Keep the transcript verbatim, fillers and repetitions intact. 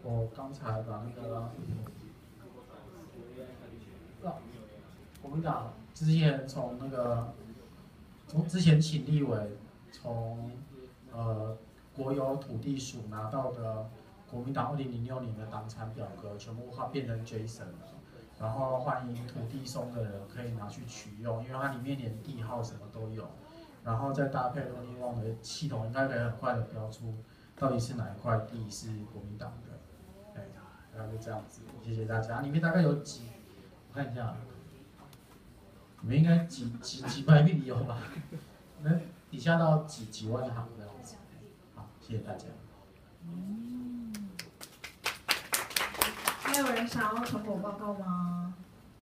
我刚才把那个，啊，国民党之前从那个，从之前请立委从呃国有土地署拿到的国民党二零零六年的党产表格，全部换变成 JSON 了。然后欢迎土地松的人可以拿去取用，因为它里面连地号什么都有。然后再搭配罗尼旺的系统，应该可以很快的标出到底是哪一块地是国民党的。对，大概就这样子，谢谢大家。里面大概有几，我看一下，里面应该几几几百笔有吧？那底下到几几万行这样子。好，谢谢大家。 嗯，还有人想要成果报告吗？